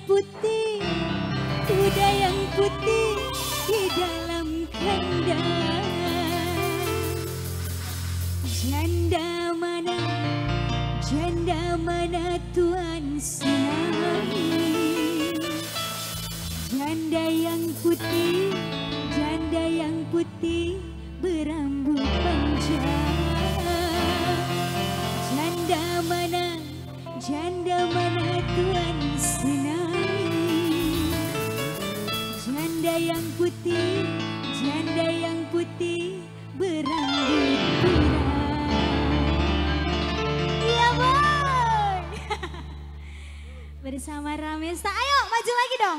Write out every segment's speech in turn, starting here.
putih, kuda yang putih di dalam kandang. Janda mana Tuhan senangi? Janda yang putih berambut panjang. Janda mana Tuhan senangi? Janda yang putih berambut pirang. Iya Bon. Bersama Ramesta, ayo maju lagi dong.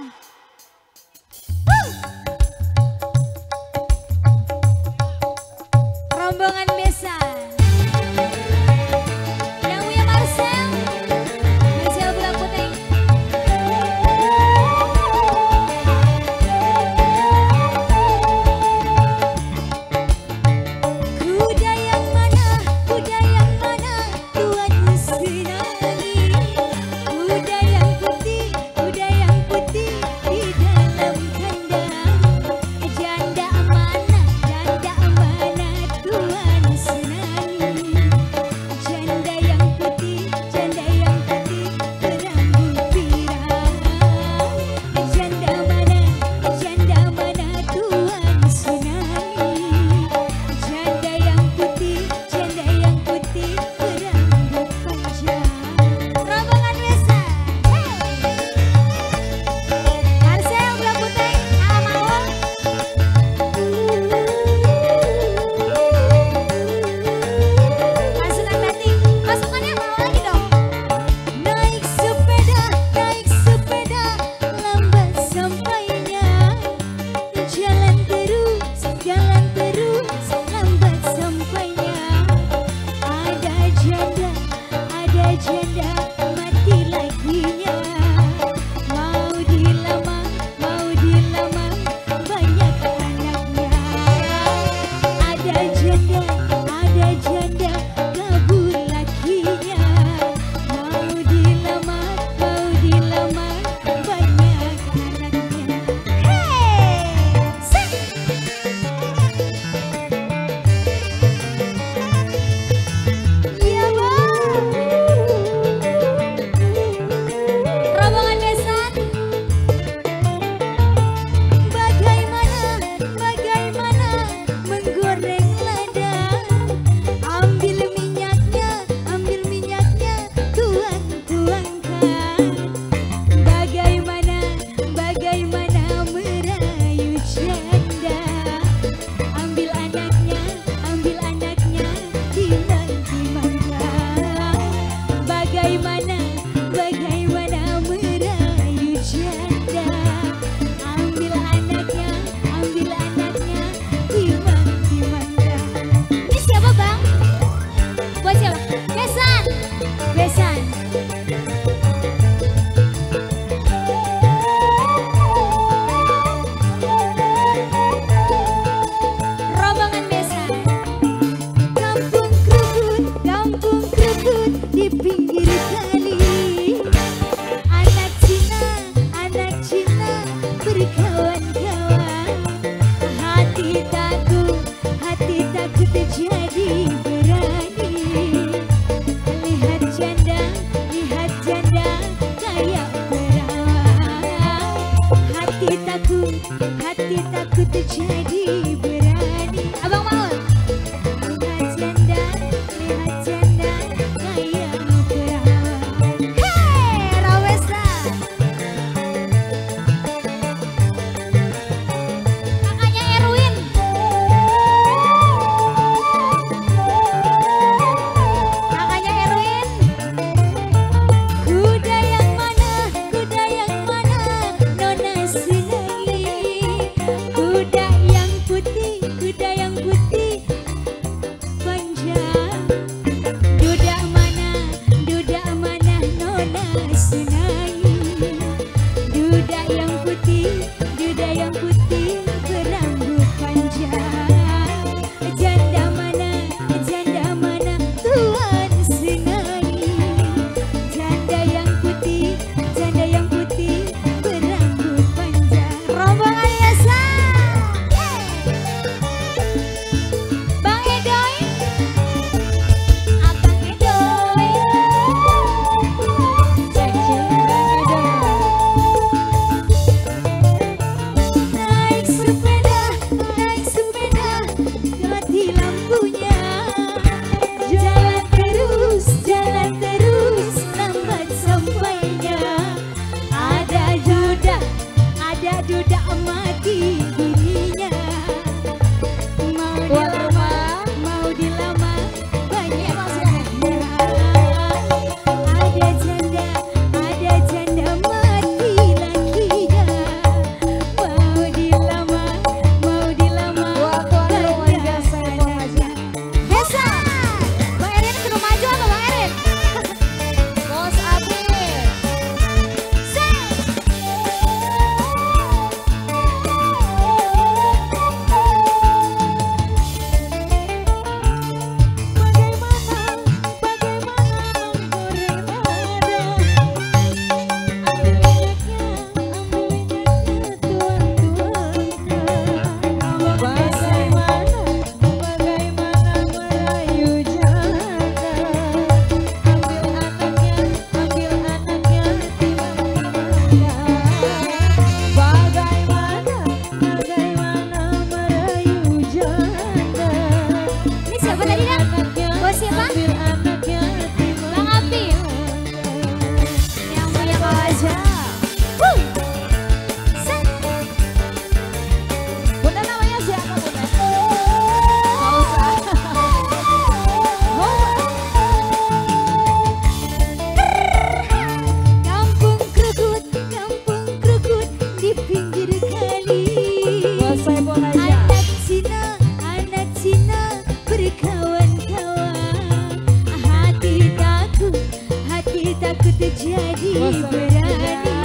Rombongan besan. Yang punya Marcel Bulan Putih. Kuda yang mana Tuhan senangi? Kuda yang putih di dalam kandang. Janda amanah Tuhan senangi. Janda yang putih berambut pirang. Janda mana Tuhan senangi? Janda yang putih berambut panjang. Rombongan besan, Marcel Bulan Putih, Maul. Pasukan batik, pasukannya mau lagi dong. Naik sepeda, lambat sampainya. Jalan terus, lambat sampainya. Ada janda, mati laginya. Mau dilamar, banyak anaknya. Ada janda, kabur lakinya. Mau dilamar, banyak anaknya. Hey, sing. Iya Bang. Rombongan besan. Bagaimana menggoreng lada? Ambil minyaknya, tuangkan. Bagaimana merayu janda? Ambil anaknya, timang-timangkan. Bagaimana merayu janda? Ambil anaknya, timang-timangkan. Ini siapa Bang? Buat siapa? Besan. Rombongan besan. Kampung kerukut di pinggir kali. Anak Cina berkawan-kawan. Hati takut jadi berani. Lihat janda kayak perawan. Hati takut jadi berani. Abang Maul. Lihat janda kayak perawan. Hey, Rawesta. Kakaknya Erwin. Kuda yang mana Nona senangi? Kuda yang putih panjang. Duda mana Nona senangi? Duda yang putih berambut panjang. Janda mana Tuhan senangi? Janda yang putih jadi berani.